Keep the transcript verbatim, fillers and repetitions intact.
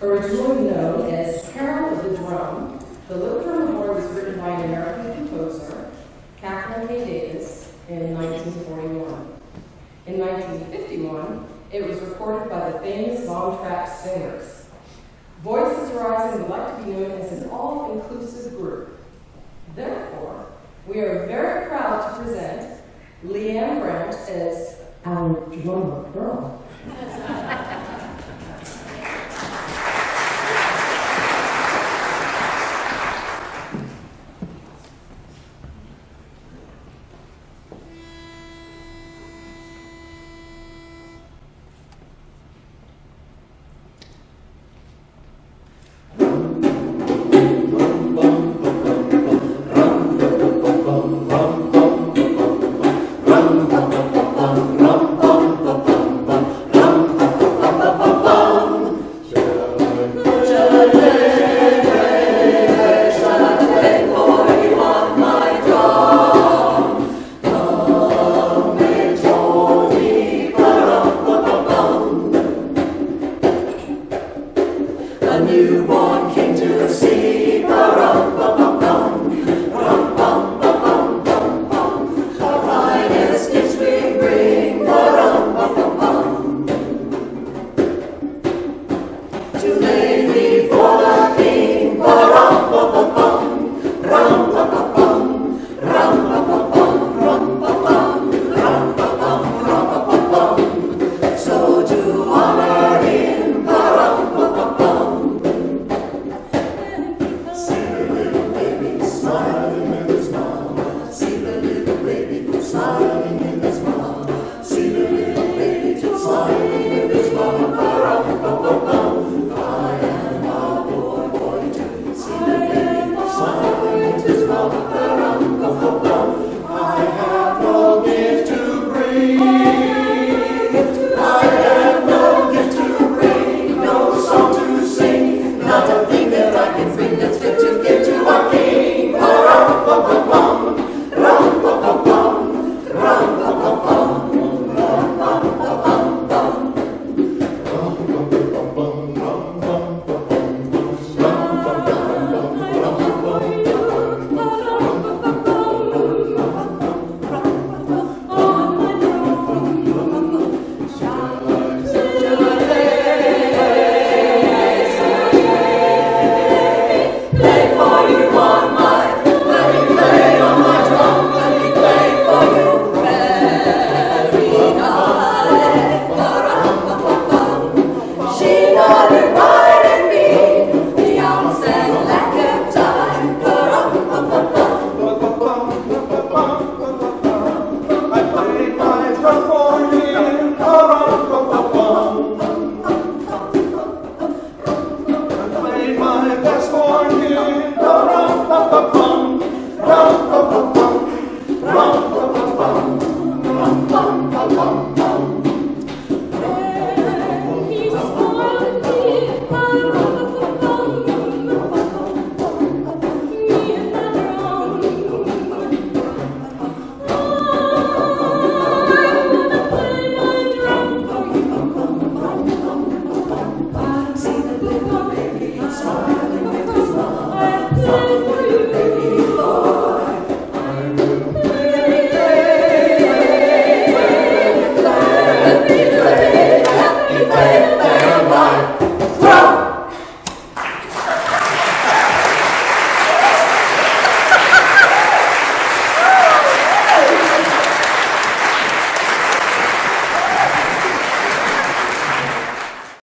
Originally known as Carol of the Drum, The Little Drum Boy was written by an American composer, Catherine K. Davis, in nineteen forty-one. In nineteen fifty-one, it was recorded by the famous Von Trapp Singers. Voices Rising would like to be known as an all-inclusive group. Therefore, we are very proud to present Leanne Brandt as our drummer girl.